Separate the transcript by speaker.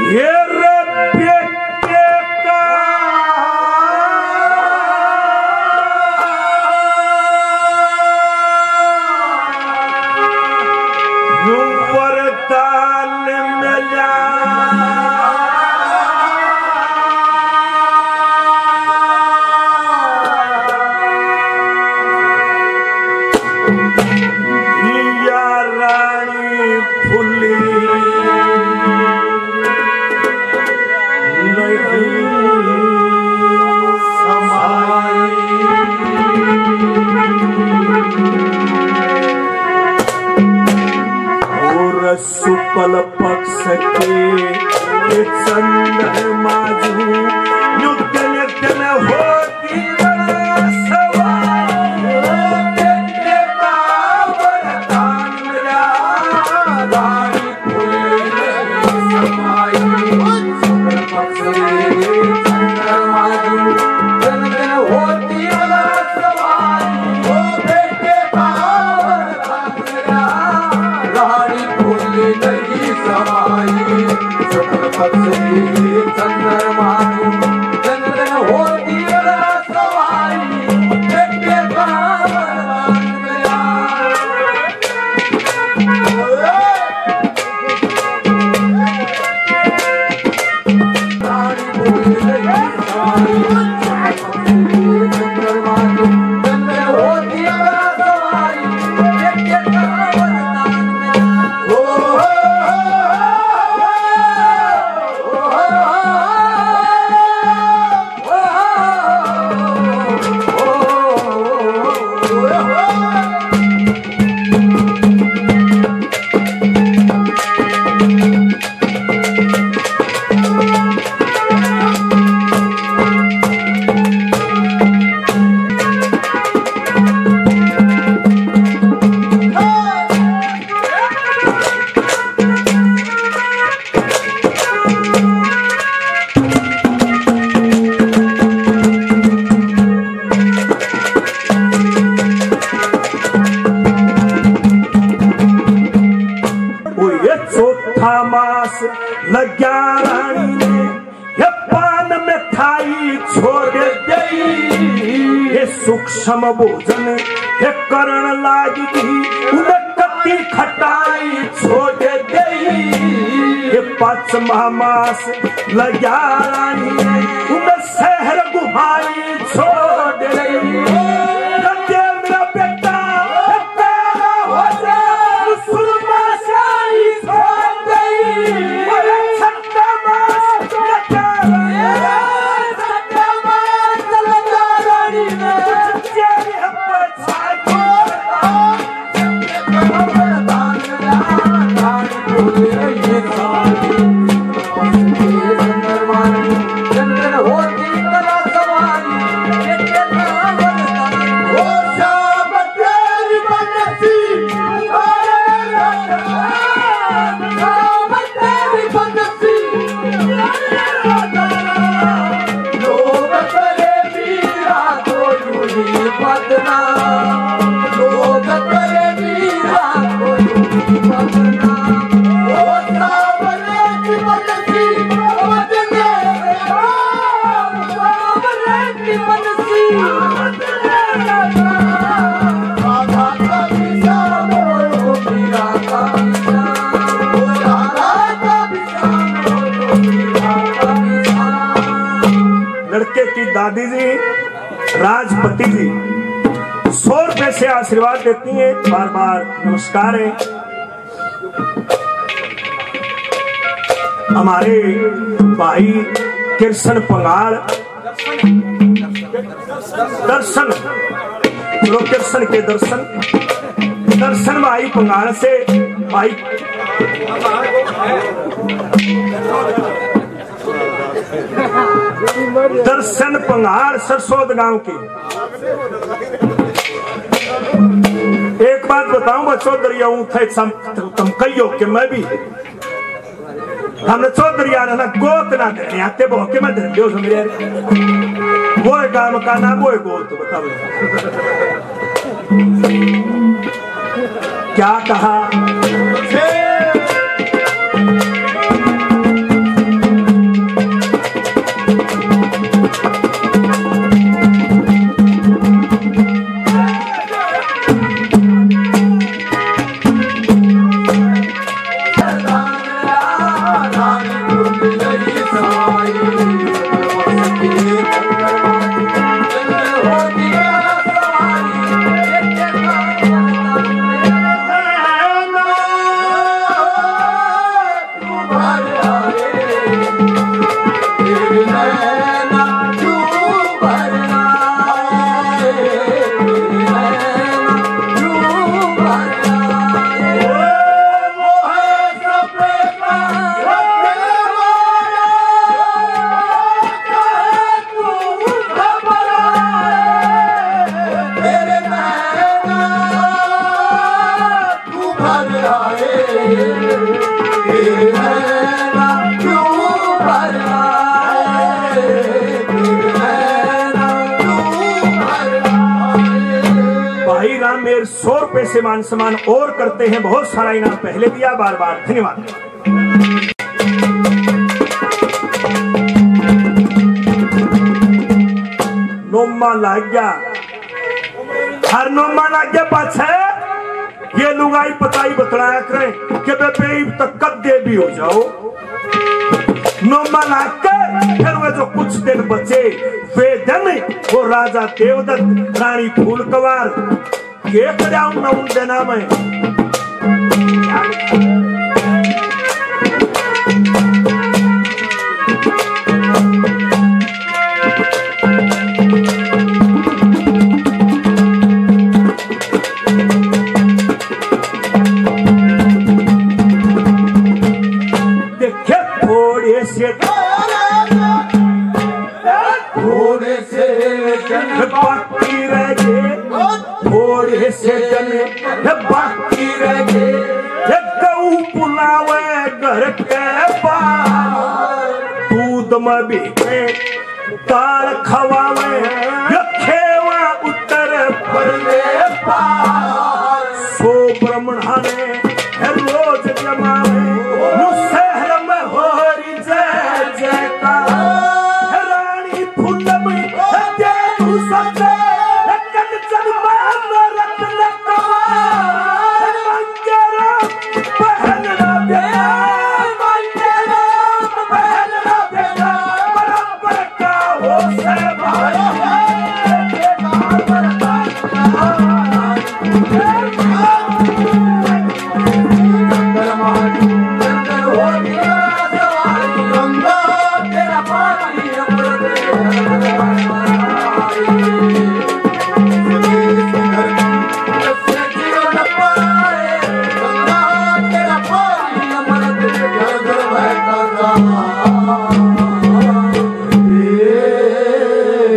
Speaker 1: ये बेटे का यूं वरदान मिला या रानी फुली सुपल पक्ष के चंद्रमा युद्ध निर्जन होती लग्या रानी ने ये पान मिठाई छोड़ गई ये सूक्ष्म भोजन ये करण लागी उन्हें कत्ती खटाई छोड़ गई ये 5 मास लग्या रानी ने उन्हें शहर गुहाई छोड़ गई मेरा बेटा तेरा हो जाए मुसलमान शाही छोड़ गई लड़के की दादी जी राजपति जी 100 रुपए से आशीर्वाद देती हैं, बार बार नमस्कार है। हमारे भाई कृष्ण पंगाल दर्शन कृष्ण के दर्शन भाई पंगाल से भाई दर्शन पंगाल सरसोद गांव के। एक बात बताऊं बच्चों, दरिया थे तुम कहियो कि मैं भी हमने चौधरी ना गोत ना धरने आते बहुके मैं धर लियो मेरे वो काम का ना वो गोत बताओ क्या कहा रामेर 100 रुपए से मान सम्मान और करते हैं। बहुत सारा इनाम पहले दिया, बार बार धन्यवाद। नोमा लाग गया, हर नोमा लाग गया पाछे ये लुगाई पताई बतलाया करें कि बेबे तक कब दे भी हो जाओ। नोमा लाग कर फिर वे जो कुछ दिन बचे वे दिन वो राजा देवदत्त रानी फूलकवार के कराऊं ना उन देना में देखे थोड़े से बाकी रह गए, थोड़े से जने बाकी रह गए। गऊ बुलावे घर के पार, दूध में भी दाल खवावे